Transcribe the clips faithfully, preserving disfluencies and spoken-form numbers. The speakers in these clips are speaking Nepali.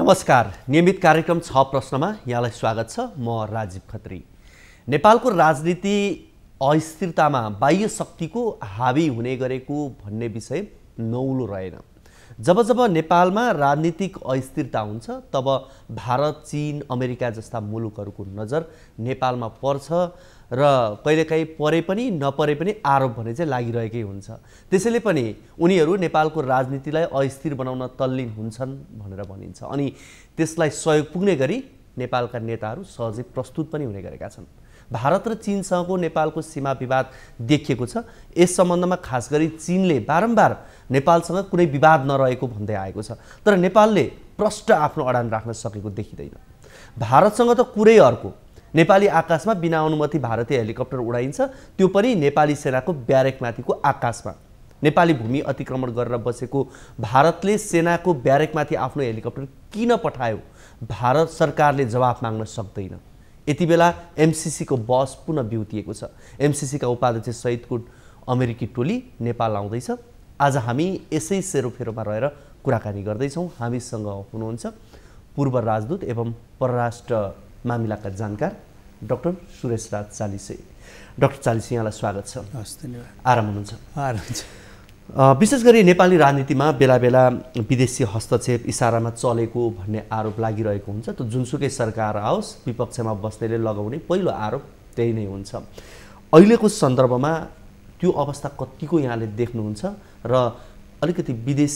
नमस्कार, नियमित कार्यक्रम छ प्रश्नमा यहाँलाई स्वागत छ। म राजीव खत्री। नेपालको राजनीति अस्थिरतामा बाह्य शक्तिको हावी हुने गरेको भन्ने विषय नौलो रहेन। जब जब नेपालमा राजनीतिक अस्थिरता हुन्छ तब भारत, चीन, अमेरिका जस्ता मुलुकहरूको नजर नेपालमा पर्छ र कहिलेकाहीँ परे पनि नपरे पनि आरोप भने चाहिँ लागिरहेकै हुन्छ। त्यसैले पनि उनीहरू नेपालको राजनीतिलाई अस्थिर बनाउन तल्लीन हुन्छन् भनेर भनिन्छ। अनि त्यसलाई सहयोग पुग्ने गरी नेपालका नेताहरू सहजै प्रस्तुत पनि हुने गरेका छन्। भारत र चीनसँगको नेपालको सीमा विवाद देखिएको छ। यस सम्बन्धमा खास गरी चीनले बारम्बार नेपालसँग कुनै विवाद नरहेको भन्दै आएको छ, तर नेपालले प्रष्ट आफ्नो अडान राख्न सकेको देखिँदैन। भारतसँग त कुरै अर्को। नेपाली आकाशमा बिना अनुमति भारतीय हेलिकप्टर उडाइन्छ, त्यो पनि नेपाली सेनाको ब्यारेकमाथिको आकाशमा। नेपाली भूमि अतिक्रमण गरेर बसेको भारतले सेनाको ब्यारेकमाथि आफ्नो हेलिकप्टर किन पठायो? भारत सरकारले जवाफ माग्न सक्दैन। यति बेला एमसीसीको बस पुनः बिउतिएको छ। एमसीसीका उपाध्यक्ष सहितको अमेरिकी टोली नेपाल आउँदैछ। आज हामी यसै सेरोफेरोमा रहेर कुराकानी गर्दैछौँ। हामीसँग हुनुहुन्छ पूर्व राजदूत एवं परराष्ट्र मामिलाका जानकार डाक्टर सुरेश राज चालिसे। डाक्टर चालिसे, यहाँलाई स्वागत छ। हस्, धन्यवाद। आराम हुनुहुन्छ? आराम छ। विशेष गरी नेपाली राजनीतिमा बेला बेला विदेशी हस्तक्षेप इसारामा चलेको भन्ने आरोप लागिरहेको हुन्छ। त जुनसुकै सरकार आओस्, विपक्षमा बस्नेले लगाउने पहिलो आरोप त्यही नै हुन्छ। अहिलेको सन्दर्भमा त्यो अवस्था कतिको यहाँले देख्नुहुन्छ र अलिकति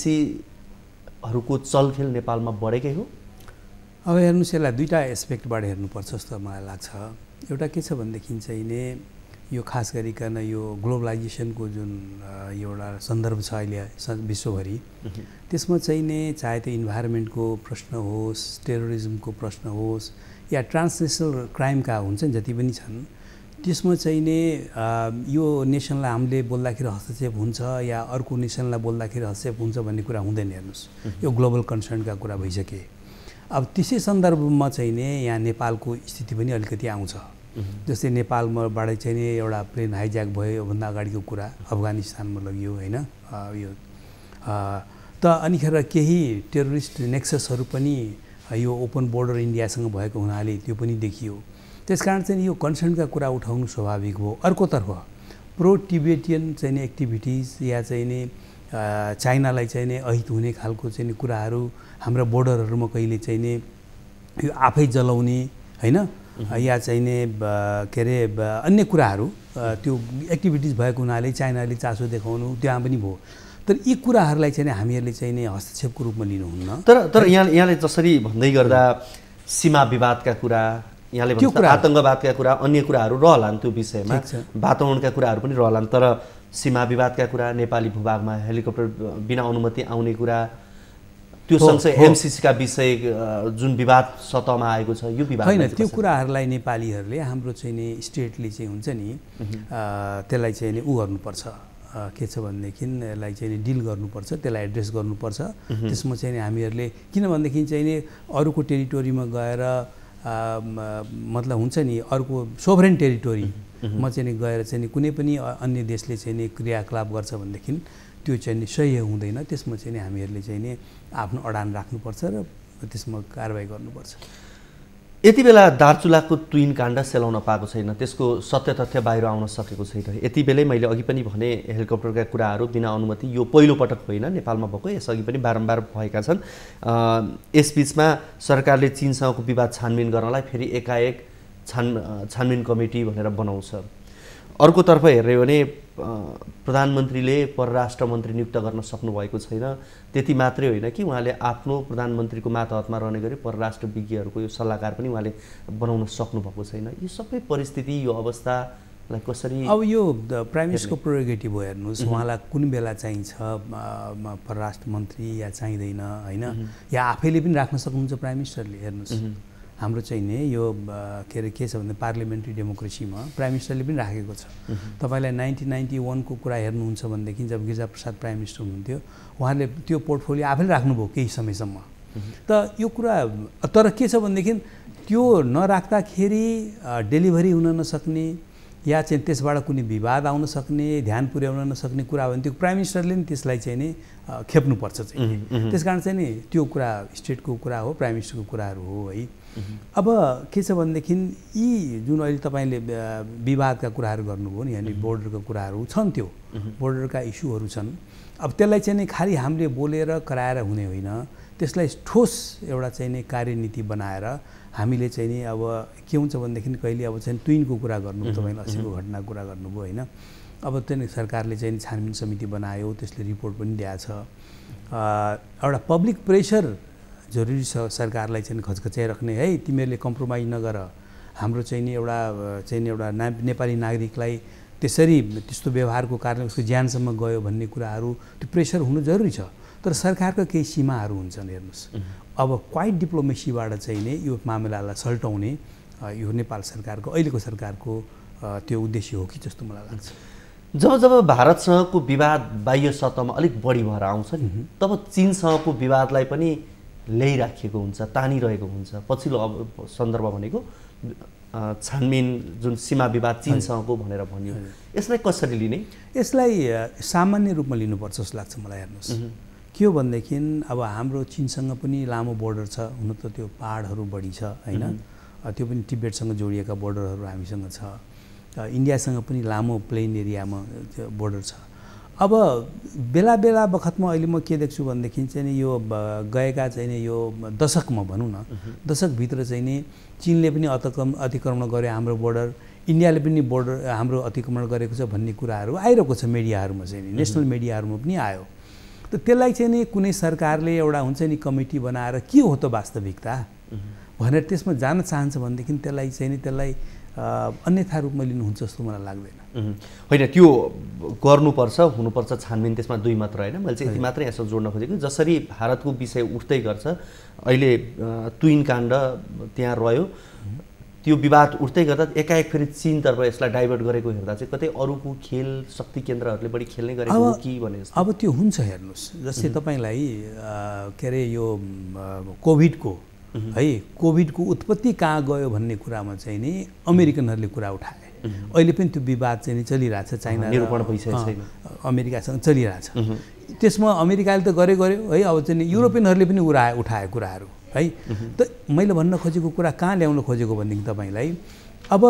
विदेशीहरूको चलखेल नेपालमा बढेकै हो? अब हेर्नुहोस्, यसलाई दुईवटा एस्पेक्टबाट हेर्नुपर्छ जस्तो मलाई लाग्छ। एउटा के छ भनेदेखि चाहिँ नि यो खास गरिकन यो ग्लोबलाइजेसनको जुन एउटा सन्दर्भ छ अहिले विश्वभरि, त्यसमा चाहिँ नि चाहे त्यो इन्भाइरोमेन्टको प्रश्न होस्, टेरोरिज्मको प्रश्न होस्, या ट्रान्सनेसनल क्राइमका हुन्छ नि जति पनि छन्, त्यसमा चाहिँ नि यो नेसनलाई हामीले बोल्दाखेरि हस्तक्षेप हुन्छ या अर्को नेसनलाई बोल्दाखेरि हस्तक्षेप हुन्छ भन्ने कुरा हुँदैन। हेर्नुहोस्, यो ग्लोबल कन्सर्नका कुरा भइसके। अब त्यसै सन्दर्भमा चाहिँ नि यहाँ नेपालको स्थिति पनि अलिकति आउँछ। जस्तै नेपालमाबाट चाहिँ नि एउटा प्लेन हाइज्याक भयो, योभन्दा अगाडिको कुरा अफगानिस्तानमा लगियो होइन यो त अनिखेर केही टेरोरिस्ट नेक्ससहरू पनि यो ओपन बोर्डर इन्डियासँग भएको हुनाले त्यो पनि देखियो। त्यसकारण चाहिँ यो कन्सर्नका कुरा उठाउनु स्वाभाविक हो। अर्कोतर्फ प्रो टिबेटियन चाहिँ नि एक्टिभिटिज या चाहिँ नि चाइनालाई चाहिँ नि अहित हुने खालको चाहिँ नि कुराहरू हाम्रा बोर्डरहरूमा कहिले चाहिँ नि यो आफै जलाउने होइन या चाहिँ नि के अरे अन्य कुराहरू त्यो एक्टिभिटिज भएको हुनाले चाइनाले चासो देखाउनु त्यहाँ पनि भयो। तर यी कुराहरूलाई चाहिँ हामीहरूले चाहिँ नि हस्तक्षेपको रूपमा लिनुहुन्न। तर तर यहाँ यहाँले जसरी भन्दै गर्दा सीमा विवादका कुरा, यहाँले भन्छ आतङ्कवादका कुरा, अन्य कुराहरू रहलान्, त्यो विषयमा वातावरणका कुराहरू पनि रहलान्, तर सीमा विवादका कुरा, नेपाली भूभागमा हेलिकप्टर बिना अनुमति आउने कुरा, त्यो सँगसँगै एमसीसीका विषय जुन विवाद सतहमा आएको छ, यो विवाद होइन। त्यो कुराहरूलाई नेपालीहरूले हाम्रो चाहिँ नि स्टेटले चाहिँ हुन्छ नि त्यसलाई चाहिँ नि उ गर्नुपर्छ। के छ भनेदेखि यसलाई चाहिँ नि डिल गर्नुपर्छ, त्यसलाई एड्रेस गर्नुपर्छ। त्यसमा चाहिँ नि हामीहरूले किनभनेदेखि चाहिँ नि अरूको टेरिटोरीमा गएर मतलब हुन्छ नि अर्को सोभरेन टेरिटोरीमा चाहिँ नि गएर चाहिँ नि कुनै पनि अन्य देशले चाहिँ नि क्रियाकलाप गर्छ भनेदेखि त्यो चाहिँ नि सही हुँदैन। त्यसमा चाहिँ नि हामीहरूले चाहिँ नि आफ्नो अडान राख्नुपर्छ र त्यसमा कारबाही गर्नुपर्छ। यति बेला दार्चुलाको तुइन काण्ड सेलाउन पाएको छैन, त्यसको सत्य तथ्य बाहिर आउन सकेको छैन। यति बेलै मैले अघि पनि भने हेलिकप्टरका कुराहरू बिना अनुमति यो पहिलोपटक होइन, नेपालमा भएको, यसअघि पनि बारम्बार भएका छन्। यसबिचमा सरकारले चीनसँगको विवाद छानबिन गर्नलाई फेरि एकाएक छान छानबिन कमिटी भनेर बनाउँछ। अर्कोतर्फ हेर्ने हो भने प्रधानमन्त्रीले परराष्ट्र मन्त्री नियुक्त गर्न सक्नुभएको छैन। त्यति मात्रै होइन कि उहाँले आफ्नो प्रधानमन्त्रीको मातहतमा रहने गरी परराष्ट्र विज्ञहरूको यो सल्लाहकार पनि उहाँले बनाउन सक्नुभएको छैन। यो सबै परिस्थिति, यो अवस्थालाई कसरी? अब यो प्राइम मिनिस्टरको प्रोरोगेटिभ हो। हेर्नुहोस्, उहाँलाई कुन बेला चाहिन्छ परराष्ट्र मन्त्री या चाहिँदैन होइन, या आफैले पनि राख्न सक्नुहुन्छ प्राइम मिनिस्टरले। हेर्नुहोस्, हाम्रो चाहिँ नि यो के अरे के छ भने पार्लियामेन्ट्री डेमोक्रेसीमा प्राइम मिनिस्टरले पनि राखेको छ। तपाईँलाई नाइन्टिन नाइन्टी वानको कुरा हेर्नुहुन्छ भनेदेखि जब गिरिजाप्रसाद प्राइम मिनिस्टर हुनुहुन्थ्यो, उहाँले त्यो पोर्टफोलियो आफैले राख्नुभयो केही समयसम्म। त यो कुरा तर के छ भनेदेखि त्यो नराख्दाखेरि डेलिभरी हुन नसक्ने या चाहिँ त्यसबाट कुनै विवाद आउन सक्ने, ध्यान पुर्याउन नसक्ने कुरा हो भने त्यो प्राइम मिनिस्टरले नि त्यसलाई चाहिँ नि खेप्नुपर्छ चाहिँ। त्यस कारण चाहिँ नि त्यो कुरा स्टेटको कुरा हो, प्राइम मिनिस्टरको कुराहरू हो है। अब के छ भनेदेखि यी जुन अहिले तपाईँले विवादका कुराहरू गर्नुभयो नि, यानि बोर्डरका कुराहरू छन्, त्यो बोर्डरका इस्युहरू छन्। अब त्यसलाई चाहिँ नि खालि हामीले बोलेर कराएर हुने होइन, त्यसलाई ठोस एउटा चाहिँ नि कार्यनीति बनाएर हामीले चाहिँ नि अब के हुन्छ भनेदेखि कहिले अब चाहिँ तुइनको कुरा गर्नु, तपाईँले अस्तिको घटनाको कुरा गर्नुभयो होइन। अब चाहिँ सरकारले चाहिँ छानबिन समिति बनायो, त्यसले रिपोर्ट पनि दिएछ। एउटा पब्लिक प्रेसर जरुरी छ सरकारलाई चाहिँ खचखच्याइराख्ने, है तिमीहरूले कम्प्रोमाइज नगर, हाम्रो चाहिँ नि एउटा चाहिँ नि एउटा ना नेपाली नागरिकलाई त्यसरी त्यस्तो व्यवहारको कारणले उसको ज्यानसम्म गयो भन्ने कुराहरू, त्यो प्रेसर हुनु जरुरी छ। तर सरकारका केही सीमाहरू हुन्छन् हेर्नुहोस्। अब क्वाइट डिप्लोमेसीबाट चाहिँ नै यो मामिलालाई सल्टाउने यो नेपाल सरकारको अहिलेको सरकारको त्यो उद्देश्य हो कि जस्तो मलाई लाग्छ। जब जब भारतसँगको विवाद बाह्य सतहमा अलिक बढी भएर आउँछ नि, तब चीनसँगको विवादलाई पनि ल्याइराखिएको हुन्छ, तानिरहेको हुन्छ। पछिल्लो अब सन्दर्भ भनेको छानबिन जुन सीमा विवाद चीनसँगको भनेर भनियो, यसलाई कसरी लिने? यसलाई सामान्य रूपमा लिनुपर्छ जस्तो लाग्छ मलाई। हेर्नुहोस् के हो भनेदेखि अब हाम्रो चीनसँग पनि लामो बोर्डर छ, हुन त त्यो पहाडहरू बढी छ होइन, त्यो पनि तिब्बतसँग जोडिएका बोर्डरहरू हामीसँग छ। इन्डियासँग पनि लामो प्लेन एरियामा बोर्डर छ। अब बेला बेला बखतमा अहिले म के देख्छु भनेदेखि चाहिँ नि यो गएका चाहिँ नि यो दशकमा भनौँ न, दशकभित्र चाहिँ नि चीनले पनि अतिक्रम अतिक्रमण गर्यो हाम्रो बोर्डर, इन्डियाले पनि बोर्डर हाम्रो अतिक्रमण गरेको छ भन्ने कुराहरू आइरहेको छ मिडियाहरूमा चाहिँ नि, नेसनल मिडियाहरूमा पनि आयो। त त्यसलाई चाहिँ नि कुनै सरकारले एउटा हुन्छ नि कमिटी बनाएर के हो त वास्तविकता भनेर त्यसमा जान चाहन्छ भनेदेखि त्यसलाई चाहिँ नि त्यसलाई अन्यथा रूपमा लिनुहुन्छ जस्तो मलाई लाग्दैन। होइन, त्यो गर्नुपर्छ, हुनुपर्छ छानबिन, त्यसमा दुई मात्र होइन। मैले चाहिँ यति मात्रै यसो जोड्न खोजेको, जसरी भारतको विषय उठ्दै गर्छ अहिले तुइन काण्ड त्यहाँ रह्यो, त्यो विवाद उठ्दै गर्दा एकाएक फेरि चीनतर्फ यसलाई डाइभर्ट गरेको हेर्दा चाहिँ कतै अरूको खेल शक्ति केन्द्रहरूले बढी खेल्ने गरेको हो कि भने अब त्यो हुन्छ। हेर्नुहोस् जस्तै तपाईँलाई के अरे यो कोभिडको है, कोभिडको उत्पत्ति कहाँ गयो भन्ने कुरामा चाहिँ नि अमेरिकनहरूले कुरा उठाए। अहिले पनि त्यो विवाद चाहिँ नि चलिरहेछ, चाइना निरूपण भइसकेको छैन, अमेरिकासँग चलिरहेछ। त्यसमा अमेरिकाले त गरे गर्यो है, अब चाहिँ युरोपियनहरूले पनि उठाए उठाए कुराहरू है। त मैले भन्न खोजेको कुरा कहाँ ल्याउन खोजेको भनेदेखि तपाईँलाई अब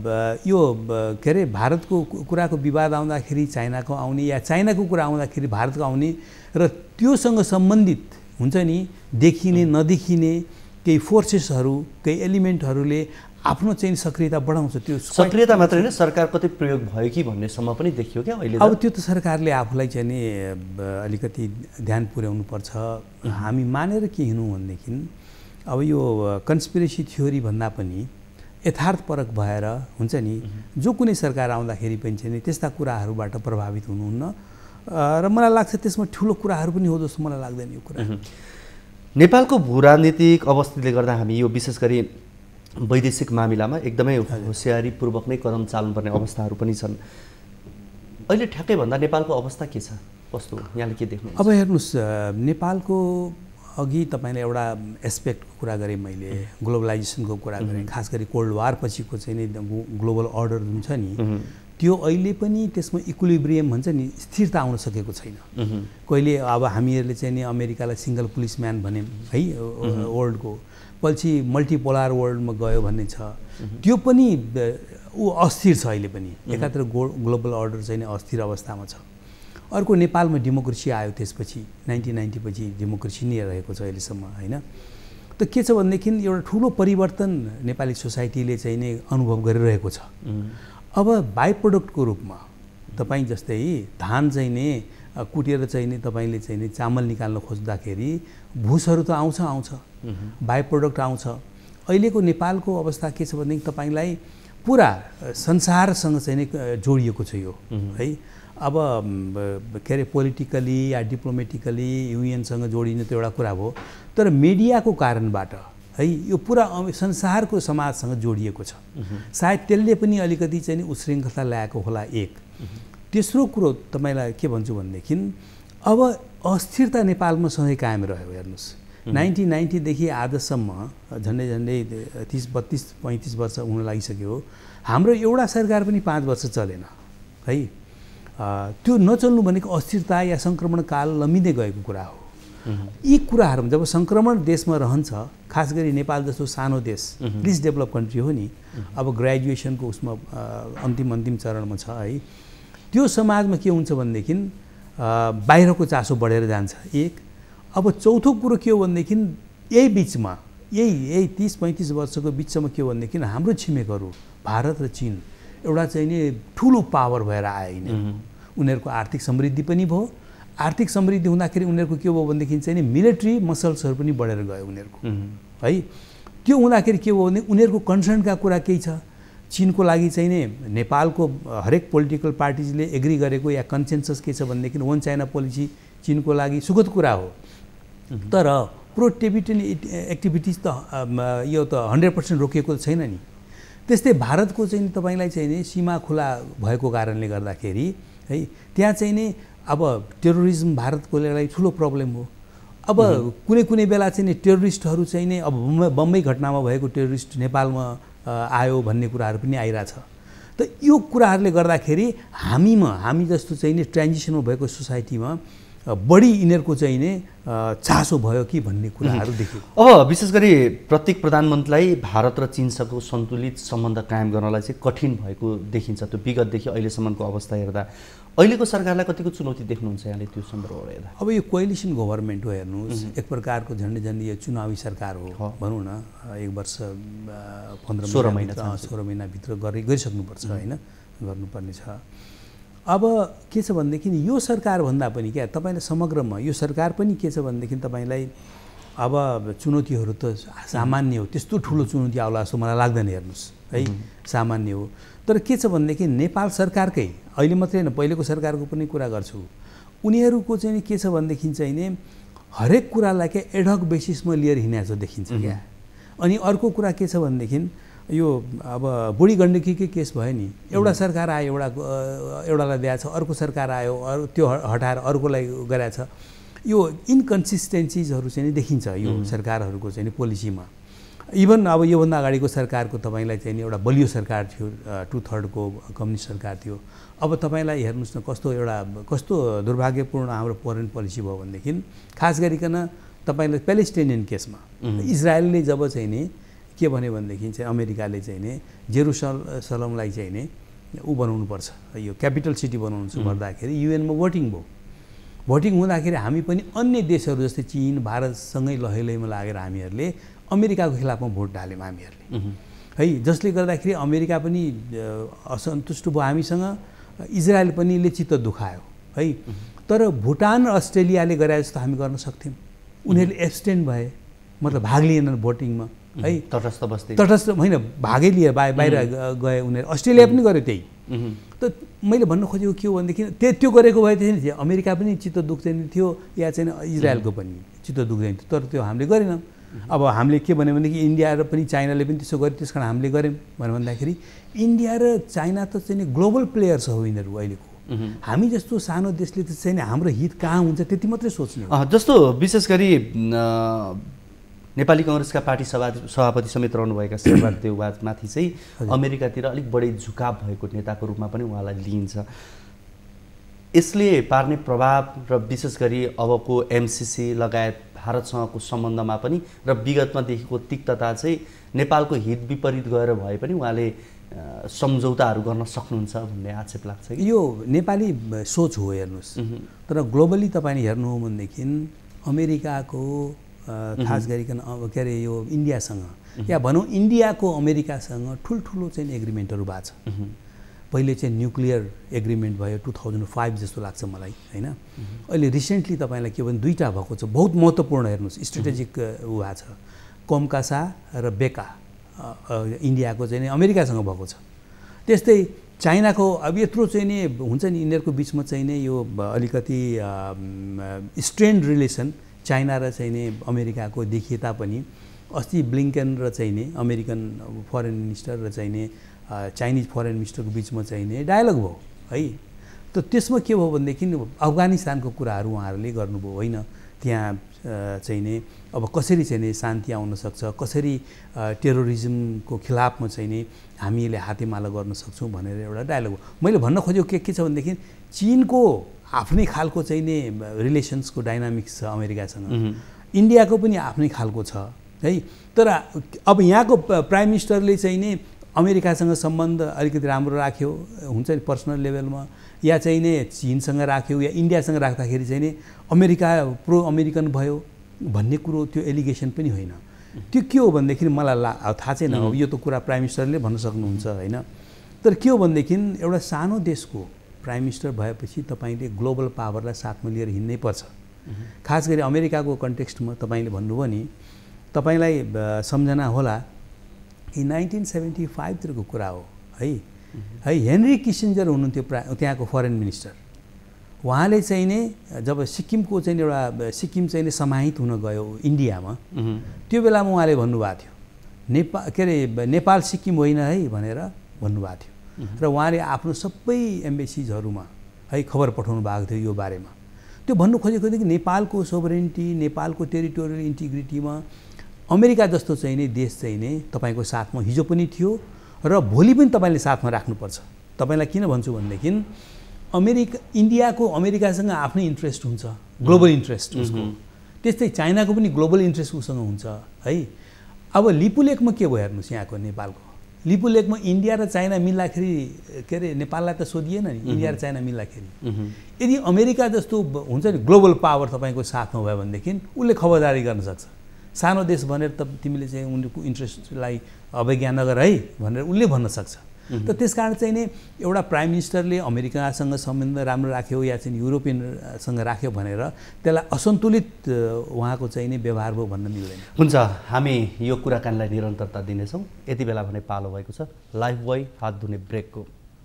यो के अरे भारतको कुराको विवाद आउँदाखेरि चाइनाको आउने या चाइनाको कुरा आउँदाखेरि भारतको आउने र त्योसँग सम्बन्धित हुन्छ नि देखिने नदेखिने केही फोर्सेसहरू, केही एलिमेन्टहरूले आफ्नो चाहिँ सक्रियता बढाउँछ। त्यो सक्रियता मात्रै होइन, सरकार कतै प्रयोग भयो कि भन्नेसम्म पनि देखियो क्या अहिले। अब त्यो त सरकारले आफूलाई चाहिँ नि अलिकति ध्यान पुर्याउनु पर्छ। हामी मानेर के हिँड्नु भनेदेखि अब यो कन्स्पिरेसी थ्योरी भन्दा पनि यथार्थपरक भएर हुन्छ नि, जो कुनै सरकार आउँदाखेरि पनि चाहिँ नि त्यस्ता कुराहरूबाट प्रभावित हुनुहुन्न र मलाई लाग्छ त्यसमा ठुलो कुराहरू पनि हो जस्तो मलाई लाग्दैन यो कुरा। नेपालको भू राजनीतिक अवस्थितिले गर्दा हामी यो विशेष गरी वैदेशिक मामिलामा एकदमै होसियारीपूर्वक नै कदम चाल्नुपर्ने अवस्थाहरू पनि छन्। अहिले ठ्याक्कै भन्दा नेपालको अवस्था के छ, कस्तो यहाँले के देख्नु? अब हेर्नुहोस्, नेपालको अघि तपाईँले एउटा एस्पेक्टको कुरा गरेँ मैले, ग्लोबलाइजेसनको कुरा गरेँ, खास गरी कोल्ड वार पछिको चाहिँ नि ग्लोबल अर्डर जुन छ नि त्यो अहिले पनि त्यसमा इक्विलिब्रियम भन्छ नि, स्थिरता आउन सकेको छैन। कहिले अब हामीहरूले चाहिँ नि अमेरिकालाई सिङ्गल पुलिसम्यान भन्यौँ है वर्ल्डको, पछि मल्टिपोलार वर्ल्डमा गयो भन्ने छ, त्यो पनि ऊ अस्थिर छ अहिले पनि। एकातिर गो ग्लोबल अर्डर चाहिँ नि अस्थिर अवस्थामा छ। अर्को नेपालमा डेमोक्रेसी आयो, त्यसपछि नाइन्टिन नाइन्टी पछि डेमोक्रेसी नै रहेको छ अहिलेसम्म होइन। त के छ भनेदेखि एउटा ठुलो परिवर्तन नेपाली सोसाइटीले चाहिँ नि अनुभव गरिरहेको छ। अब बाई प्रोडक्टको रूपमा तपाईँ जस्तै धान चाहिँ नि कुटेर चाहिँ नि तपाईँले चाहिँ नि चामल निकाल्न खोज्दाखेरि भुसहरू त आउँछ आउँछ बाई प्रोडक्ट आउँछ। अहिलेको नेपालको अवस्था के छ भनेदेखि तपाईँलाई पुरा संसारसँग चाहिँ नि जोडिएको छ यो है। अब के अरे पोलिटिकली या डिप्लोमेटिकली युएनसँग जोडिने त एउटा कुरा भयो, तर मिडियाको कारणबाट है यो पुरा संसारको समाजसँग जोडिएको छ। सायद त्यसले पनि अलिकति चाहिँ नि उशृङ्खलता ल्याएको होला एक। तेस्रो कुरो तपाईँलाई के भन्छु भनेदेखि अब अस्थिरता नेपालमा सधैँ कायम रह्यो। हेर्नुहोस् नाइन्टिन नाइन्टीदेखि आजसम्म झन्डै झन्डै तिस बत्तिस पैँतिस वर्ष हुन लागिसक्यो। हाम्रो एउटा सरकार पनि पाँच वर्ष चलेन है। त्यो नचल्नु भनेको अस्थिरता या सङ्क्रमण काल लम्बिँदै गएको कुरा हो। यी कुराहरूमा जब सङ्क्रमण देशमा रहन्छ, खास गरी नेपाल जस्तो सानो देश, लिस्ट डेभलप कन्ट्री हो नि, अब ग्रेजुएसनको उसमा अन्तिम अन्तिम चरणमा छ है, त्यो समाजमा के हुन्छ भनेदेखि बाहिरको चासो बढेर जान्छ एक। अब चौथो कुरो के हो भनेदेखि यही बिचमा यही यही तिस पैँतिस वर्षको बिचमा के हो भनेदेखि हाम्रो छिमेकहरू भारत र चीन एउटा चाहिँ नि ठुलो पावर भएर आए यिनीहरू। उनीहरूको आर्थिक समृद्धि पनि भयो। आर्थिक समृद्धि हुँदाखेरि उनीहरूको के भयो भनेदेखि चाहिँ नि मिलिट्री मसल्सहरू पनि बढेर गयो उनीहरूको है। त्यो हुँदाखेरि के भयो भने उनीहरूको कन्सर्नका कुरा केही छ। चीनको लागि चाहिँ नि नेपालको हरेक पोलिटिकल पार्टिजले एग्री गरेको या कन्सेन्सस के छ भनेदेखि वन चाइना पोलिसी चीनको लागि सुखद कुरा हो। तर प्रो टिबेटन एक्टिभिटिज त यो त हन्ड्रेड पर्सेन्ट रोकिएको छैन नि। त्यस्तै भारतको चाहिँ तपाईँलाई चाहिँ नि सीमा खुला भएको कारणले गर्दाखेरि है त्यहाँ चाहिँ नि अब टेरोरिज्म भारतको लागि ठुलो प्रब्लम हो। अब कुनै कुनै बेला चाहिँ नि टेरोरिस्टहरू चाहिँ नि अब बम्बई घटनामा भएको टेरोरिस्ट नेपालमा आयो भन्ने कुराहरू पनि आइरहेछ। त यो कुराहरूले गर्दाखेरि हामीमा हामी जस्तो चाहिँ नि ट्रान्जिसनमा भएको सोसाइटीमा बढी यिनीहरूको चाहिँ नि चासो भयो कि भन्ने कुराहरू देखियो। अब विशेष गरी प्रत्येक प्रधानमन्त्रीलाई भारत र चीनसँगको सन्तुलित सम्बन्ध कायम गर्नलाई चाहिँ कठिन भएको देखिन्छ। त्यो विगतदेखि अहिलेसम्मको अवस्था हेर्दा अहिलेको सरकारलाई कतिको चुनौती देख्नुहुन्छ यहाँले त्यो सन्दर्भबाट हेर्दा? अब यो कोएलिसन गभर्मेन्ट हो, हेर्नुहोस्, एक प्रकारको झन्डै झन्डै यो चुनावी सरकार हो भनौँ न। एक वर्ष पन्ध्र सोह्र महिना सोह्र महिनाभित्र गरि गरिसक्नुपर्छ होइन, गर्नुपर्ने छ। अब के छ भनेदेखि यो सरकार भन्दा पनि क्या तपाईँलाई समग्रमा यो सरकार पनि के छ भनेदेखि तपाईँलाई अब चुनौतीहरू त सामान्य हो, त्यस्तो ठुलो चुनौती आउला जस्तो मलाई लाग्दैन, हेर्नुहोस् है, सामान्य हो। तर के छ भनेदेखि नेपाल सरकारकै अहिले मात्रै होइन पहिलेको सरकारको पनि कुरा गर्छु, उनीहरूको चाहिँ के छ भनेदेखि चाहिँ नि हरेक कुरालाई क्या एडहक बेसिसमा लिएर हिँडेको देखिन्छ क्या। अनि अर्को कुरा के छ भनेदेखि यो अब बुढी गण्डकीकै केस भयो नि, एउटा सरकार आयो एउटा एउटालाई दिएछ, अर्को सरकार आयो अरू त्यो हटाएर अर्कोलाई गराएछ। यो इन्कन्सिस्टेन्सिजहरू चाहिँ नि देखिन्छ यो सरकारहरूको चाहिँ नि पोलिसीमा। इभन अब योभन्दा अगाडिको सरकारको तपाईँलाई चाहिँ नि एउटा बलियो सरकार थियो, टु थर्डको कम्युनिस्ट सरकार थियो। अब तपाईँलाई हेर्नुहोस् न कस्तो एउटा कस्तो दुर्भाग्यपूर्ण हाम्रो फरेन पोलिसी भयो भनेदेखि खास गरिकन तपाईँलाई प्यालेस्टाइनियन केसमा इजरायलले जब चाहिँ नि के भन्यो भनेदेखि चाहिँ अमेरिकाले चाहिँ नि जेरुसलमलाई चाहिँ नि ऊ बनाउनुपर्छ, यो क्यापिटल सिटी बनाउनु छ भन्दाखेरि युएनमा भोटिङ भयो। भोटिङ हुँदाखेरि हामी पनि अन्य देशहरू जस्तै चीन भारतसँगै लहैलैमा लागेर हामीहरूले अमेरिकाको खिलाफमा भोट हाल्यौँ हामीहरूले है, जसले गर्दाखेरि अमेरिका पनि असन्तुष्ट भयो हामीसँग, इजरायल पनि ले चित्त दुखायो है। तर भुटान र अस्ट्रेलियाले गरे जस्तो हामी गर्न सक्थ्यौँ। उनीहरूले एब्सटेन्ट भए, मतलब भाग लिएनन् भोटिङमा है, तटस्थ बस्दै तटस्थ होइन भागै लिए बाहिर बाहिर गए उनीहरू। अस्ट्रेलिया पनि गर्यो त्यही। त मैले भन्न खोजेको के हो भनेदेखि त्यो त्यो गरेको भए थियो अमेरिका पनि चित्त दुख्दैन थियो या चाहिँ इजरायलको पनि चित्त दुख्दैन थियो, तर त्यो हामीले गरेनौँ। अब हामीले के भन्यो भनेदेखि इन्डिया र पनि चाइनाले पनि त्यसो गर्यो, त्यस कारण हामीले गऱ्यौँ भन्यो भन्दाखेरि इन्डिया र चाइना त चाहिँ ग्लोबल प्लेयर्स हो यिनीहरू अहिलेको। हामी जस्तो सानो देशले त चाहिँ हाम्रो हित कहाँ हुन्छ त्यति मात्रै सोच्ने। जस्तो विशेष गरी नेपाली कांग्रेसका पार्टी सभा सभापति समेत रहनुभएका शेरबहादुर देउवामाथि चाहिँ अमेरिकातिर अलिक बढी झुकाव भएको नेताको रूपमा पनि उहाँलाई लिइन्छ। यसले पार्ने प्रभाव र विशेष गरी अबको एमसिसी लगायत भारतसँगको सम्बन्धमा पनि र विगतमा देखेको तिक्तता चाहिँ नेपालको हित विपरीत गएर भए पनि उहाँले सम्झौताहरू गर्न सक्नुहुन्छ भन्ने आक्षेप लाग्छ कि? यो नेपाली सोच हो हेर्नुहोस्, तर ग्लोबली तपाईँले हेर्नु हो भनेदेखि अमेरिकाको खास गरिकन के अरे यो इन्डियासँग या भनौँ इन्डियाको अमेरिकासँग ठुल्ठुलो चाहिँ एग्रिमेन्टहरू भएको छ। पहिले चाहिँ न्युक्लियर एग्रिमेन्ट भयो टु थाउजन्ड फाइभ जस्तो लाग्छ मलाई होइन। अहिले रिसेन्टली तपाईँलाई के भने दुईवटा भएको छ बहुत महत्त्वपूर्ण, हेर्नुहोस् स्ट्रेटेजिक ऊ भएको छ, कोमकासा र बेका इन्डियाको चाहिँ अमेरिकासँग भएको छ। त्यस्तै चाइनाको अब यत्रो चाहिँ नि हुन्छ नि यिनीहरूको बिचमा चाहिँ नि यो अलिकति स्ट्रेन्ड रिलेसन चाइना र चाहिँ नि अमेरिकाको देखिए तापनि अस्ति ब्लिङ्कन र चाहिँ नि अमेरिकन फरेन मिनिस्टर र चाहिँ नि चाइनिज फरेन मिनिस्टरको बिचमा चाहिँ नि डायलग भयो है। त त्यसमा के भयो भनेदेखि अफगानिस्तानको कुराहरू उहाँहरूले गर्नुभयो होइन, त्यहाँ चाहिँ नि अब कसरी चाहिँ नि शान्ति आउन सक्छ, कसरी टेरोरिज्मको खिलाफमा चाहिँ नि हामीले हातेमालो गर्न सक्छौँ भनेर एउटा डायलग हो। मैले भन्न खोजेको के के छ भनेदेखि चिनको आफ्नै खालको चाहिँ नि रिलेसन्सको डाइनामिक्स छ अमेरिकासँग, इन्डियाको पनि आफ्नै खालको छ है। तर अब यहाँको प्राइम मिनिस्टरले चाहिँ नि अमेरिकासँग सम्बन्ध अलिकति राम्रो राख्यो हुन्छ नि पर्सनल लेभलमा, या चाहिँ नि चिनसँग राख्यो या इन्डियासँग राख्दाखेरि चाहिँ नि अमेरिका प्रो अमेरिकन भयो भन्ने कुरो त्यो एलिगेसन पनि होइन। त्यो के हो भनेदेखि मलाई ला थाहा छैन, अब यो त कुरा प्राइम मिनिस्टरले भन्न सक्नुहुन्छ होइन। तर के हो भनेदेखि एउटा सानो देशको प्राइम मिनिस्टर भएपछि तपाईँले ग्लोबल पावरलाई साथमा लिएर हिँड्नै पर्छ। खास गरी अमेरिकाको कन्टेक्स्टमा तपाईँले भन्नुभयो नि, तपाईँलाई सम्झना होला कि नाइन्टिन सेभेन्टी फाइभतिरको कुरा हो है है हेनरी किसिन्जर हुनुहुन्थ्यो प्रा त्यहाँको फरेन मिनिस्टर। उहाँले चाहिँ नि जब सिक्किमको चाहिँ एउटा सिक्किम चाहिँ नि समाहित हुन गयो इन्डियामा, त्यो बेलामा उहाँले भन्नुभएको थियो नेपाल के अरे नेपाल सिक्किम होइन है भनेर भन्नुभएको थियो। र उहाँले आफ्नो सबै एम्बेसिजहरूमा है खबर पठाउनु भएको थियो यो बारेमा। त्यो भन्नु खोजेको थियो कि नेपालको सोभरेन्टी, नेपालको टेरिटोरियल इन्टिग्रिटीमा अमेरिका जस्तो चाहिँ नि देश चाहिँ नि तपाईँको साथमा हिजो पनि थियो र भोलि पनि तपाईँले साथमा राख्नुपर्छ। तपाईँलाई किन भन्छु भनेदेखि अमेरिका इन्डियाको अमेरिकासँग आफ्नै इन्ट्रेस्ट हुन्छ, ग्लोबल इन्ट्रेस्ट उसको, त्यस्तै चाइनाको पनि ग्लोबल इन्ट्रेस्ट उसँग हुन्छ है। अब लिपु लेकमा के भयो हेर्नुहोस्, यहाँको नेपालको लिपु लेकमा इन्डिया र चाइना मिल्दाखेरि के अरे नेपाललाई त सोधिएन नि, इन्डिया र चाइना मिल्दाखेरि। यदि अमेरिका जस्तो हुन्छ नि ग्लोबल पावर तपाईँको साथमा भयो भनेदेखि उसले खबरदारी गर्न सक्छ। सानो देश भनेर त तिमीले चाहिँ उनीहरूको इन्ट्रेस्टलाई अवज्ञा नगर है भनेर उसले भन्न सक्छ। त त्यसकारण चाहिँ नि एउटा प्राइम मिनिस्टरले अमेरिकासँग सम्बन्ध राम्रो राख्यो या चाहिँ युरोपियनसँग राख्यो भनेर त्यसलाई असन्तुलित उहाँको चाहिँ नि व्यवहार भयो भन्न मिल्दैन। हुन्छ, हामी यो कुराकानीलाई निरन्तरता दिनेछौँ। यति बेला भने पालो भएको छ लाइफ बोय हात धुने ब्रेकको।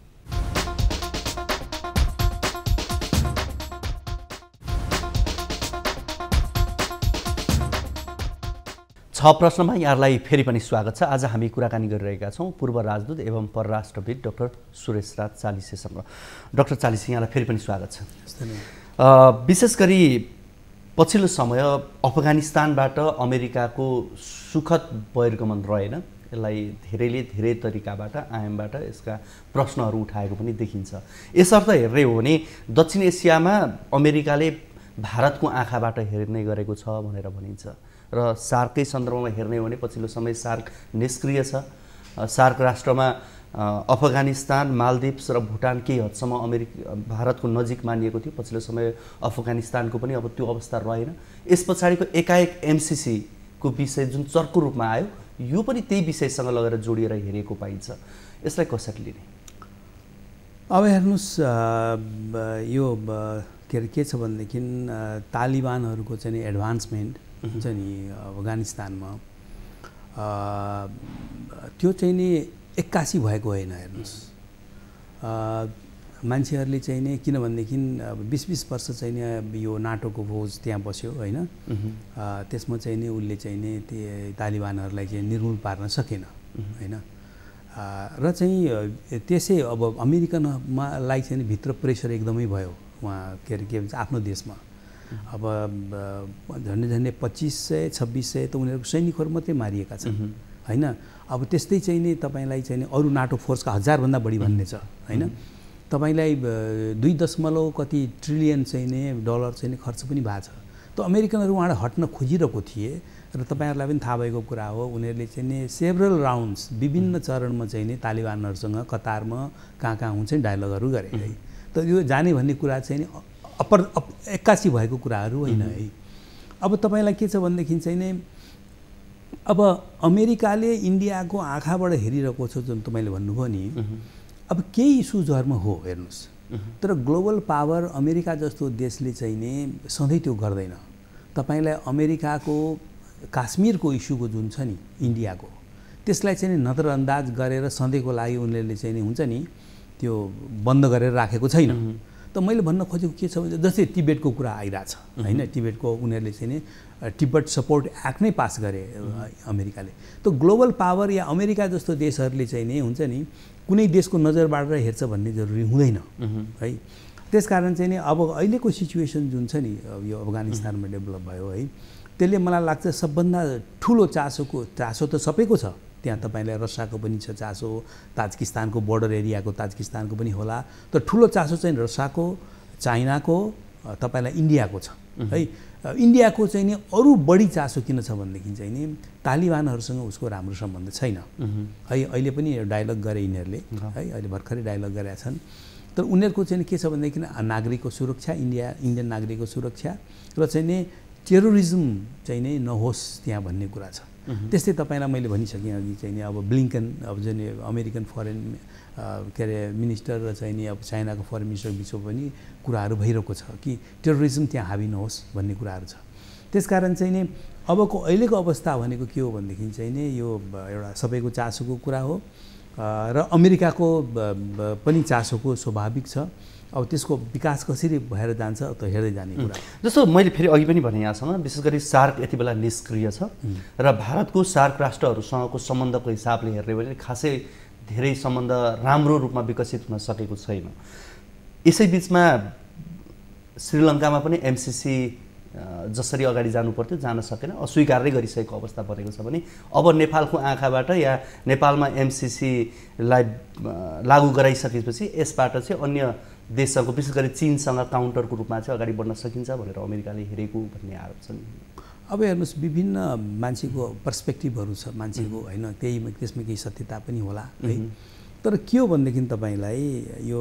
छ प्रश्नमा यहाँलाई फेरि पनि स्वागत छ। आज हामी कुराकानी गरिरहेका छौँ पूर्व राजदूत एवं परराष्ट्रविद डाक्टर सुरेश राज चालिसेसँग। डाक्टर चालिसे, यहाँलाई फेरि पनि स्वागत छ। विशेष गरी पछिल्लो समय अफगानिस्तानबाट अमेरिकाको सुखद बहिर्गमन रहेन, यसलाई धेरैले धेरै तरिकाबाट आयामबाट यसका प्रश्नहरू उठाएको पनि देखिन्छ। यसर्थ हेर्ने हो भने दक्षिण एसियामा अमेरिकाले भारतको आँखाबाट हेर्ने गरेको छ भनेर भनिन्छ र सार्ककै सन्दर्भमा हेर्ने हो भने पछिल्लो समय सार्क निष्क्रिय छ। सार्क राष्ट्रमा अफगानिस्तान, मालदिप्स र भुटान केही हदसम्म अमेरिका भारतको नजिक मानिएको थियो। पछिल्लो समय अफगानिस्तानको पनि अब त्यो अवस्था रहेन। यस पछाडिको एकाएक एमसिसीको विषय जुन चर्को रूपमा आयो, यो पनि त्यही विषयसँग लगेर जोडिएर हेरेको पाइन्छ। यसलाई कसरी लिने? अब हेर्नुहोस्, यो के अरे के छ भनेदेखि तालिबानहरूको चाहिँ एडभान्समेन्ट हुन्छ नि अफगानिस्तानमा, त्यो चाहिँ नि एक्कासी भएको होइन। हेर्नुहोस्, मान्छेहरूले चाहिँ नि किनभनेदेखि बिस बिस वर्ष चाहिँ नि यो नाटोको फौज त्यहाँ बस्यो होइन, त्यसमा चाहिँ नि उसले चाहिँ नि त्यो तालिबानहरूलाई चाहिँ निर्मूल पार्न सकेन होइन। र चाहिँ त्यसै अब अमेरिकनमालाई चाहिँ भित्र प्रेसर एकदमै भयो उहाँ के अरे के भन्छ आफ्नो देशमा। अब झन्डै झन्डै पच्चिस सय छब्बिस सय त उनीहरूको सैनिकहरू मात्रै मारिएका छन् होइन। अब त्यस्तै चाहिँ नि तपाईँलाई चाहिँ नि अरू नाटो फोर्सका हजारभन्दा बढी भन्ने छ होइन। तपाईँलाई दुई दशमलव कति ट्रिलियन चाहिँ नि डलर चाहिँ नि खर्च पनि भएको छ। त अमेरिकनहरू उहाँबाट हट्न खोजिरहेको थिए र तपाईँहरूलाई पनि थाहा भएको कुरा हो, उनीहरूले चाहिँ नि सेभरल राउन्ड्स विभिन्न चरणमा चाहिँ नि तालिबानहरूसँग कतारमा कहाँ कहाँ हुन्छ नि डायलगहरू गरे है। त यो जाने भन्ने कुरा चाहिँ नि अपर अप एक्कासी भएको कुराहरू होइन है। अब तपाईँलाई के छ भनेदेखि चाहिँ नि अब अमेरिकाले इन्डियाको आँखाबाट हेरिरहेको छ जुन तपाईँले भन्नुभयो नि, अब केही इस्युजहरूमा हो हेर्नुहोस्। तर ग्लोबल पावर अमेरिका जस्तो देशले चाहिँ नि सधैँ त्यो गर्दैन। तपाईँलाई अमेरिकाको काश्मीरको इस्युको जुन छ नि इन्डियाको, त्यसलाई चाहिँ नि नजरअन्दाज गरेर सधैँको लागि उनीहरूले चाहिँ नि हुन्छ नि त्यो बन्द गरेर राखेको छैन। त मैले भन्न खोजेको के छ भने जस्तै तिब्बतको कुरा आइरहेछ होइन, तिब्बतको उनीहरूले चाहिँ नि तिब्बत सपोर्ट एक्ट नै पास गरे अमेरिकाले। त ग्लोबल पावर या अमेरिका जस्तो देशहरूले चाहिँ नि हुन्छ नि कुनै देशको नजरबाट हेर्छ भन्ने जरुरी हुँदैन है। त्यसकारण चाहिँ नि अब अहिलेको सिचुएसन जुन छ नि यो अफगानिस्तानमा डेभलप भयो है, त्यसले मलाई लाग्छ सबभन्दा ठुलो चासोको चासो त सबैको छ। त्यहाँ तपाईँलाई रसियाको पनि छ चासो, ताजिकिस्तानको बोर्डर एरियाको ताजिकिस्तानको पनि होला, तर ठुलो चासो चाहिँ रसियाको, चाइनाको, तपाईँलाई इन्डियाको छ है। इन्डियाको चाहिँ नि अरू बढी चासो किन छ भनेदेखि चाहिँ नि तालिबानहरूसँग उसको राम्रो सम्बन्ध छैन है। अहिले पनि डायलग गरे यिनीहरूले है, अहिले भर्खरै डायलग गरेका छन्। तर उनीहरूको चाहिँ के छ भनेदेखि नागरिकको सुरक्षा, इन्डिया इन्डियन नागरिकको सुरक्षा र चाहिँ नि टेरोरिज्म चाहिँ नै नहोस् त्यहाँ भन्ने कुरा छ। त्यस्तै तपाईँलाई मैले भनिसकेँ अघि चाहिँ नि अब ब्लिङ्कन अब जुन अमेरिकन फरेन के अरे मिनिस्टर र चाहिँ नि अब चाइनाको फरेन मिनिस्टर बिचमा पनि कुराहरू भइरहेको छ कि टेरोरिज्म त्यहाँ हाबी नहोस् भन्ने कुराहरू छ। त्यसकारण चाहिँ नि अबको अहिलेको अवस्था भनेको के हो भनेदेखि चाहिँ नि यो एउटा सबैको चासोको कुरा हो र अमेरिकाको पनि चासोको स्वाभाविक छ। अब त्यसको विकास कसरी भएर जान्छ त हेर्दै जाने कुरा। जस्तो मैले फेरि अघि पनि भने यहाँसँग विशेष गरी सार्क यति बेला निष्क्रिय छ र भारतको सार्क राष्ट्रहरूसँगको सम्बन्धको हिसाबले हेर्ने भने खासै धेरै सम्बन्ध राम्रो रूपमा विकसित हुन सकेको छैन। यसै बिचमा श्रीलङ्कामा पनि एमसिसी जसरी अगाडि जानु पर्थ्यो जान सकेन, अस्वीकार्दै गरिसकेको अवस्था बनेको छ भने अब नेपालको आँखाबाट या नेपालमा एमसिसीलाई लागू गराइसकेपछि यसबाट चाहिँ अन्य देशसँग विशेष गरी चीनसँग काउन्टरको रूपमा चाहिँ अगाडि बढ्न सकिन्छ भनेर अमेरिकाले हेरेको भन्ने आरोप छ। अब हेर्नुहोस् विभिन्न मान्छेको पर्सपेक्टिभहरू छ मान्छेको होइन, त्यही त्यसमा केही सत्यता पनि होला है। तर के हो भनेदेखि तपाईँलाई यो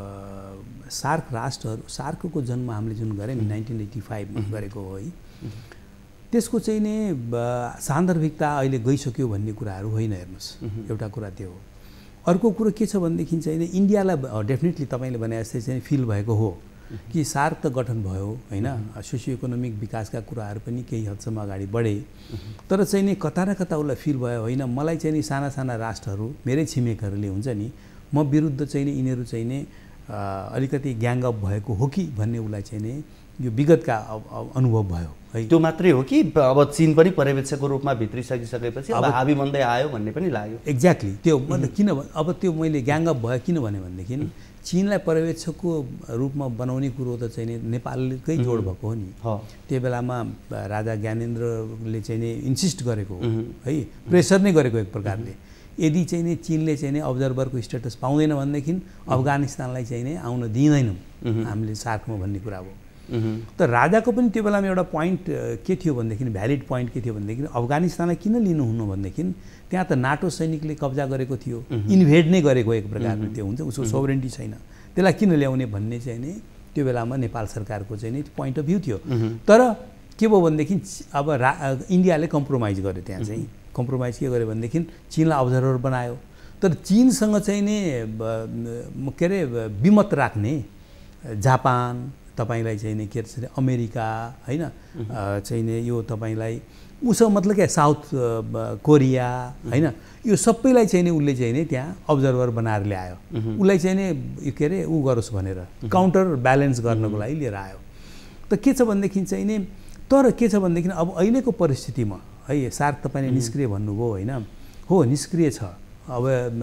सार्क राष्ट्रहरू, सार्कको जन्म हामीले जुन गऱ्यौँ नि नाइन्टिन एट्टी फाइभमा गरेको हो है, त्यसको चाहिँ नि सान्दर्भिकता अहिले गइसक्यो भन्ने कुराहरू होइन। हेर्नुहोस् एउटा कुरा त्यो हो। अर्को कुरो के छ भनेदेखि चाहिँ इन्डियालाई डेफिनेटली तपाईँले भने जस्तै चाहिँ फिल भएको हो कि सार्क त गठन भयो होइन, सोसियो इकोनोमिक विकासका कुराहरू पनि केही हदसम्म अगाडि बढे। तर चाहिँ नि कता न कता उसलाई फिल भयो होइन, मलाई चाहिँ नि साना साना राष्ट्रहरू मेरै छिमेकहरूले हुन्छ नि म विरुद्ध चाहिँ नि यिनीहरू चाहिँ नि अलिकति ग्याङअप भएको हो कि भन्ने उसलाई चाहिँ नि यो विगतका अनुभव भयो है। त्यो मात्रै हो कि अब चीन पनि पर्यवेक्षकको रूपमा भित्रिसकिसकेपछि अब हाबी बन्दै आयो भन्ने पनि लाग्यो। एक्ज्याक्टली त्यो मतलब किन अब त्यो मैले ग्याङअप भयो किन भने भनेदेखि चीनलाई पर्यवेक्षकको रूपमा बनाउने कुरो त चाहिँ नि नेपालकै जोड भएको हो नि। त्यो बेलामा राजा ज्ञानेन्द्रले चाहिँ नि इन्सिस्ट गरेको हो है, प्रेसर नै गरेको एक प्रकारले। यदि चाहिँ नि चीनले चाहिँ नि अब्जर्भरको स्टेटस पाउँदैन भनेदेखि अफगानिस्तानलाई चाहिँ नि आउन दिँदैनौँ हामीले सार्कमा भन्ने कुरा हो। तर राजाको पनि त्यो बेलामा एउटा पोइन्ट के थियो भनेदेखि भ्यालिड पोइन्ट के थियो भनेदेखि अफगानिस्तानलाई किन लिनुहुन्न भनेदेखि त्यहाँ त नाटो सैनिकले कब्जा गरेको थियो, इन्भेड नै गरेको एक प्रकारले त्यो हुन्छ, उसको सोभरेन्टी छैन, त्यसलाई किन ल्याउने भन्ने चाहिँ नि त्यो बेलामा नेपाल सरकारको चाहिँ नि पोइन्ट अफ भ्यू थियो। तर के भयो भनेदेखि अब रा इन्डियाले कम्प्रोमाइज गर्यो, त्यहाँ चाहिँ कम्प्रोमाइज के गर्यो भनेदेखि चीनलाई अब्जर्भर बनायो। तर चीनसँग चाहिँ नि के अरे विमत राख्ने जापान तपाईलाई चाहिँ नि के अरे अमेरिका होइन चाहिँ नि यो तपाईलाई उसो मतलब क्या साउथ कोरिया होइन, यो सबैलाई चाहिँ नि उसले चाहिँ नि त्यहाँ अब्जर्भर बनाएर ल्यायो। उसलाई चाहिँ नि के अरे ऊ गरोस् भनेर काउन्टर ब्यालेन्स गर्नको लागि लिएर आयो। त के छ भनेदेखि चाहिँ नि तर के छ भनेदेखि अब अहिलेको परिस्थितिमा है सार्क तपाईँले निष्क्रिय भन्नुभयो होइन, हो निष्क्रिय छ। अब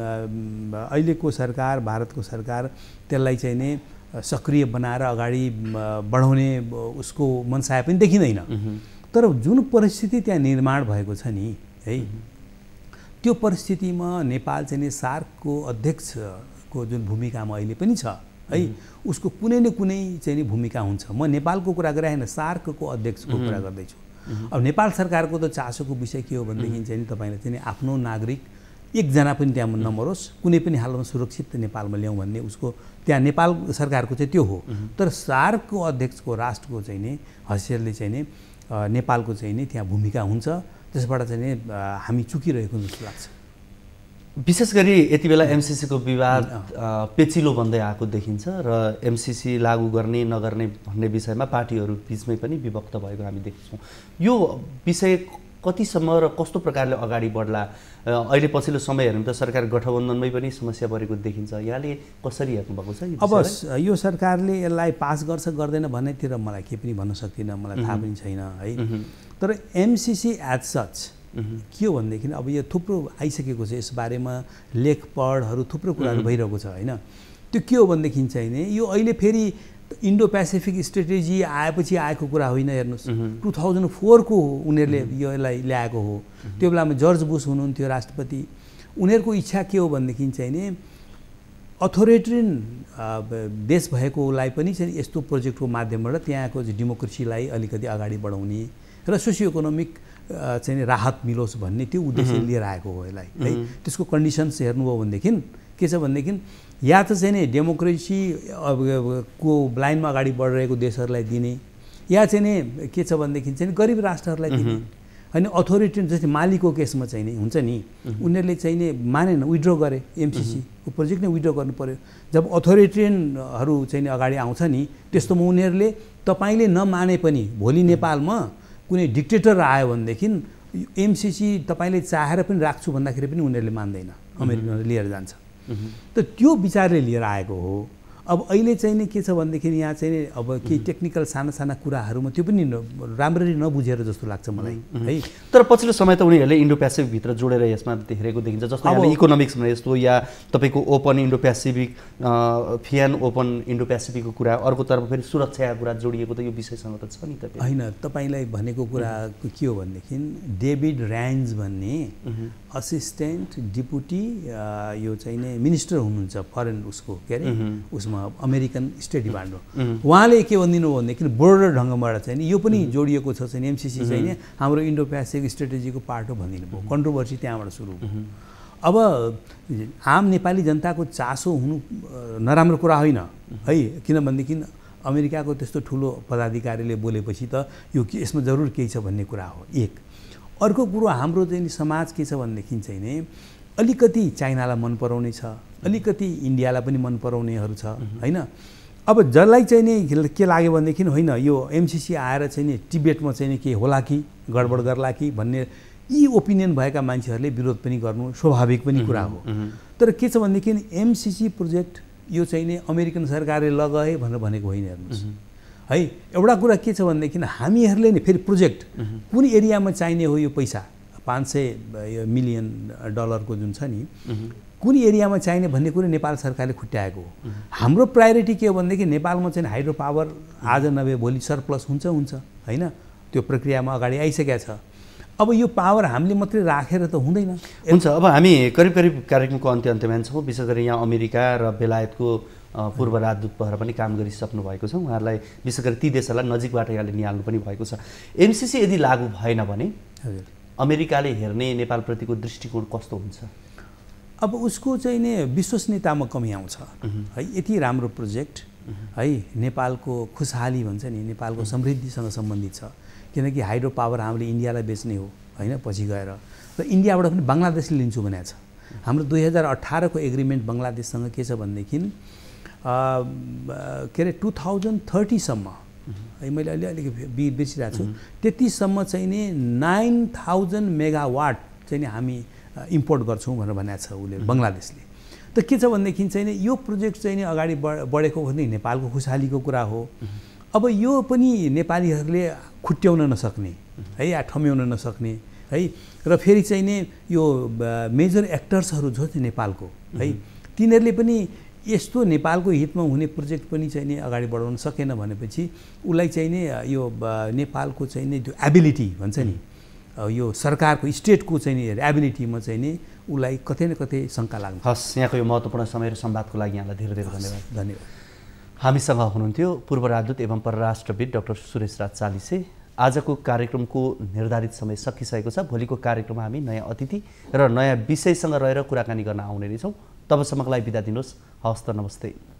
अहिलेको सरकार भारतको सरकार त्यसलाई चाहिँ नि सक्रिय बनाएर अगाडि बढाउने उसको मनसाय पनि देखिँदैन। तर जुन परिस्थिति त्यहाँ निर्माण भएको छ नि है, त्यो परिस्थितिमा नेपाल चाहिँ नि सार्कको अध्यक्षको जुन भूमिकामा अहिले पनि छ है, उसको कुनै न कुनै चाहिँ नि भूमिका हुन्छ। म नेपालको कुरा गरेँ होइन, सार्कको अध्यक्षको कुरा गर्दैछु। अब नेपाल सरकारको त चासोको विषय के हो भनेदेखि चाहिँ नि तपाईँले चाहिँ आफ्नो नागरिक एकजना पनि त्यहाँ नमरोस्, कुनै पनि हालमा सुरक्षित नेपालमा ल्याउँ भन्ने उसको त्यहाँ नेपाल सरकारको चाहिँ त्यो हो। तर सार्कको अध्यक्षको राष्ट्रको चाहिँ नि हैसियतले चाहिँ नि नेपालको चाहिँ नि त्यहाँ भूमिका हुन्छ, त्यसबाट चाहिँ नि हामी चुकिरहेको जस्तो लाग्छ। विशेष गरी यति बेला एमसिसीको विवाद पेचिलो बन्दै आएको देखिन्छ र एमसिसी लागू गर्ने नगर्ने भन्ने विषयमा पार्टीहरू बिचमै पनि विभक्त भएको हामी देख्छौँ। यो विषय कतिसम्म र कस्तो प्रकारले अगाडि बढ्ला? अहिले पछिल्लो समय हेर्नु त सरकार गठबन्धनमै पनि समस्या परेको देखिन्छ, यहाँले कसरी हेर्नुभएको छ? अब यो सरकारले यसलाई पास गर्छ गर्दैन भन्नेतिर मलाई के पनि भन्न सक्दिनँ, मलाई थाहा पनि छैन है। तर एमसिसी एज सच के हो भनेदेखि अब यो थुप्रो आइसकेको छ, यसबारेमा लेख पढहरू थुप्रो कुराहरू भइरहेको छ होइन। त्यो त्यो के हो भनेदेखि चाहिँ नि यो अहिले फेरि इन्डो पेसिफिक स्ट्रेटेजी आएपछि आएको कुरा होइन हेर्नुहोस् टु थाउजन्ड फोरको हो उनीहरूले यो यसलाई ल्याएको हो त्यो बेलामा जर्ज बुश हुनुहुन्थ्यो राष्ट्रपति उनीहरूको इच्छा के हो भनेदेखि चाहिँ नि अथोरिटेरियन देश भएकोलाई पनि चाहिँ यस्तो प्रोजेक्टको माध्यमबाट त्यहाँको डेमोक्रेसीलाई अलिकति अगाडि बढाउने र सोसियो इकोनोमिक चाहिँ राहत मिलोस् भन्ने त्यो उद्देश्य लिएर आएको हो यसलाई है त्यसको कन्डिसन्स हेर्नुभयो भनेदेखि के छ भनेदेखि या त चाहिँ नि डेमोक्रेसी को लाइनमा अगाडि बढिरहेको देशहरूलाई दिने या चाहिँ नि के छ भनेदेखि चाहिँ गरिब राष्ट्रहरूलाई दिने होइन अथोरिटी जस्तै मालीको केसमा चाहिँ नि हुन्छ नि उनीहरूले चाहिँ नि मानेन विड्र गरे एमसिसी को प्रोजेक्ट नै विड्र गर्नु पर्यो जब अथोरिटेरियनहरू चाहिँ नि अगाडि आउँछ नि त्यस्तोमा उनीहरूले तपाईँले नमाने पनि भोलि नेपालमा कुनै डिक्टेटर आयो भनेदेखि एमसिसी तपाईँले चाहेर पनि राख्छु भन्दाखेरि पनि उनीहरूले मान्दैन अमेरिकनले लिएर जान्छ त त्यो विचारले लिएर आएको हो अब अहिले चाहिँ नि के छ भनेदेखि यहाँ चाहिँ नि अब केही टेक्निकल साना साना कुराहरूमा त्यो पनि राम्ररी नबुझेर जस्तो लाग्छ मलाई है तर पछिल्लो समय त उनीहरूले इन्डो पेसिफिकभित्र जोडेर यसमा हेरेको देखिन्छ जस्तो अब इकोनोमिक्समा यस्तो या तपाईँको ओपन इन्डो पेसिफिक फियान ओपन इन्डो पेसिफिकको कुरा अर्कोतर्फ फेरि सुरक्षाको कुरा जोडिएको त यो विषयसँग त छ नि त होइन तपाईँलाई भनेको कुरा के हो भनेदेखि डेभिड ऱ्यान्ज भन्ने असिस्टेन्ट डिपुटी यो चाहिँ नि मिनिस्टर हुनुहुन्छ फरेन उसको के अरे उसमा अमेरिकन स्टेट डिपार्टमेन्ट उहाँले के भनिदिनु हो भनेदेखि बोर्डर ढङ्गबाट चाहिँ नि यो पनि जोडिएको छ चाहिँ एमसिसी चाहिँ नि हाम्रो इन्डो पेसिफिक स्ट्रेटेजीको पार्ट हो भनिदिनु भयो कन्ट्रोभर्सी त्यहाँबाट सुरु भयो अब आम नेपाली जनताको चासो हुनु नराम्रो कुरा होइन है किनभनेदेखि अमेरिकाको त्यस्तो ठुलो पदाधिकारीले बोलेपछि त यो के यसमा जरुर केही छ भन्ने कुरा हो एक अर्को कुरो हाम्रो चाहिँ समाज के छ भनेदेखि चाहिँ नि अलिकति चाइनालाई मन पराउने छ अलिकति इन्डियालाई पनि मन पराउनेहरू छ होइन अब जसलाई चाहिँ नि के लाग्यो भनेदेखि होइन यो एमसिसी आएर चाहिँ नि टिबेटमा चाहिँ नि के होला कि गडबड गर्ला कि भन्ने यी ओपिनियन भएका मान्छेहरूले विरोध पनि गर्नु स्वाभाविक पनि कुरा हो तर के छ भनेदेखि एमसिसी प्रोजेक्ट यो चाहिँ नि अमेरिकन सरकारले लगाए भनेर भनेको होइन हेर्नुहोस् है एउटा कुरा के छ भनेदेखि हामीहरूले नि फेरि प्रोजेक्ट कुन एरियामा चाहिने हो यो पैसा पाँच सय मिलियन डलरको जुन छ नि कुन एरियामा चाहिने भन्ने कुरो नेपाल सरकारले खुट्याएको हो हाम्रो प्रायोरिटी के हो भनेदेखि नेपालमा चाहिँ हाइड्रो पावर आज नभए भोलि सरप्लस हुन्छ हुन्छ होइन त्यो प्रक्रियामा अगाडि आइसकेको छ अब यो पावर हामीले मात्रै राखेर त हुँदैन हुन्छ अब हामी करिब करिब कार्यक्रमको अन्त्य अन्त्यमा छौँ विशेष गरी यहाँ अमेरिका र बेलायतको पूर्व राजदूत भएर पनि काम गरिसक्नु भएको छ उहाँहरूलाई विशेष गरी ती देशहरूलाई नजिकबाट यहाँले निहाल्नु पनि भएको छ एमसिसी यदि लागू भएन भने अमेरिकाले हेर्ने नेपालप्रतिको दृष्टिकोण कस्तो हुन्छ अब उसको चाहिँ नि विश्वसनीयतामा कमी आउँछ है यति राम्रो प्रोजेक्ट है नेपालको खुशहाली भन्छ नि नेपालको समृद्धिसँग सम्बन्धित छ किनकि हाइड्रो पावर हामीले इन्डियालाई बेच्ने हो होइन पछि गएर र इन्डियाबाट पनि बङ्गलादेशले लिन्छु भनेको छ हाम्रो दुई हजार अठारको एग्रिमेन्ट बङ्गलादेशसँग के छ भनेदेखि के अरे टु थाउजन्ड थर्टीसम्म है मैले अलि अलिकति बेचिरहेको छु त्यतिसम्म चाहिँ नि नाइन थाउजन्ड मेगावाट चाहिँ नि हामी इम्पोर्ट गर्छौँ भनेर भनेको छ उसले बङ्गलादेशले त के छ भनेदेखि चाहिँ नि यो प्रोजेक्ट चाहिँ नि अगाडि बढेको भने नेपालको खुशहालीको कुरा हो अब यो पनि नेपालीहरूले खुट्याउन नसक्ने है या ठम्याउन नसक्ने है र फेरि चाहिँ नि यो मेजर एक्टर्सहरू जो चाहिँ नेपालको है तिनीहरूले पनि यस्तो नेपालको हितमा हुने प्रोजेक्ट पनि चाहिँ नि अगाडि बढाउन सकेन भनेपछि उसलाई चाहिँ नि यो नेपालको चाहिँ नि त्यो एबिलिटी भन्छ नि यो सरकारको स्टेटको चाहिँ नि एबिलिटीमा चाहिँ नि उसलाई कतै न कतै शङ्का लाग्छ हस् यहाँको यो महत्त्वपूर्ण समय र संवादको लागि यहाँलाई धेरै धेरै धन्यवाद धन्यवाद हामीसँग हुनुहुन्थ्यो पूर्व राजदूत एवं परराष्ट्रविद डाक्टर सुरेश राज चालिसे आजको कार्यक्रमको निर्धारित समय सकिसकेको छ भोलिको कार्यक्रममा हामी नयाँ अतिथि र नयाँ विषयसँग रहेर कुराकानी गर्न आउने नै छौँ तबसम्मको लागि बिदा दिनुहोस् हवस् त नमस्ते